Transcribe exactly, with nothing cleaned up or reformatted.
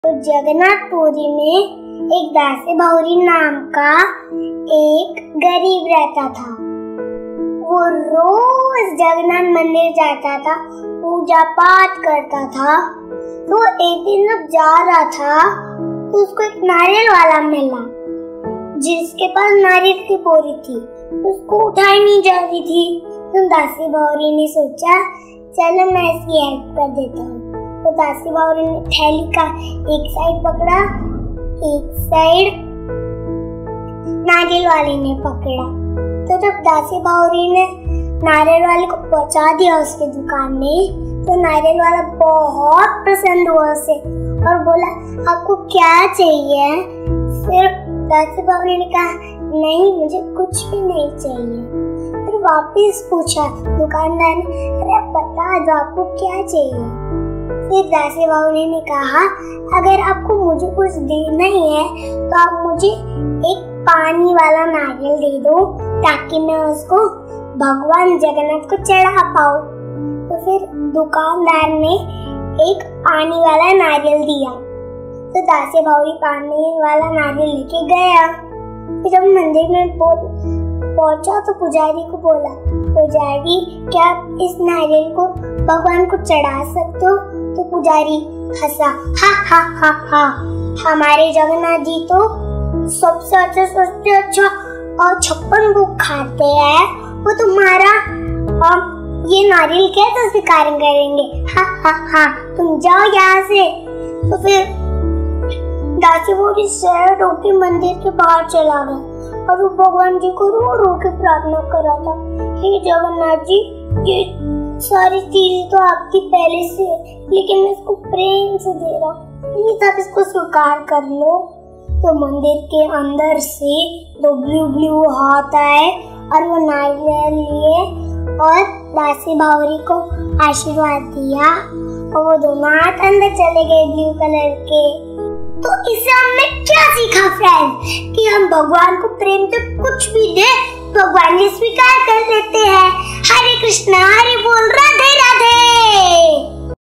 तो जगन्नाथपुरी में एक दासी बावरी नाम का एक गरीब रहता था। वो रोज जगन्नाथ मंदिर जाता था, पूजा पाठ करता था। तो एक दिन जब जा रहा था तो उसको एक नारियल वाला मिला जिसके पास नारियल की बोरी थी। उसको उठाई नहीं जा रही थी। तो दासी बावरी ने सोचा चलो मैं इसकी हेल्प कर देता हूँ। तो दासी बावरी ने थैली का एक साइड पकड़ा, एक साइड नारियल वाले ने पकड़ा। तो जब दासी बावरी ने नारियल वाले को पहुंचा दिया उसके दुकान में, तो नारियल वाला बहुत प्रसन्न हुआ उसे और बोला आपको क्या चाहिए? फिर दासी बावरी ने कहा नहीं, मुझे कुछ भी नहीं चाहिए। फिर वापस पूछा दुकानदार ने, अरे बता दो आपको क्या चाहिए? फिर दासी बावरी ने कहा अगर आपको मुझे कुछ देना ही है तो आप मुझे एक पानी वाला नारियल दे दो ताकि मैं उसको भगवान जगन्नाथ को चढ़ा पाऊं। तो फिर दुकानदार ने एक पानी वाला नारियल दिया। तो दासी बावरी पानी वाला नारियल लेके गया। फिर जब मंदिर में पहुंचा तो पुजारी को बोला, पुजारी क्या आप इस नारियल को भगवान को चढ़ा सकते हो? तो पुजारी हंसा, हा हा हा हा, हमारे जगन्नाथ जी तो सबसे अच्छा सबसे अच्छा और छप्पन भोग खाते हैं, वो तुम्हारा और ये नारियल कैसे स्वीकार करेंगे? हा हा हा, तुम जाओ यहाँ से। तो फिर दासी बावरी सैड होके मंदिर के बाहर चला गया और वो भगवान जी को रो रो के प्रार्थना कर रहा था, हे जगन्नाथ जी, ये सारी चीजें तो आपकी पहले से, लेकिन मैं इसको प्रेम से दे रहा हूँ, प्लीज आप इसको स्वीकार कर लो। तो मंदिर के अंदर से दो ब्लू ब्लू हाथ आए और वो नारियल लिए और दासी बावरी को आशीर्वाद दिया और वो दोनों हाथ अंदर चले गए ब्लू कलर के। तो इससे हमने क्या सीखा फ्रेंड्स? कि हम भगवान को प्रेम से कुछ भी दे भगवान जी स्वीकार कर लेते हैं। हरे कृष्णा, हरे बोल, राधे राधे।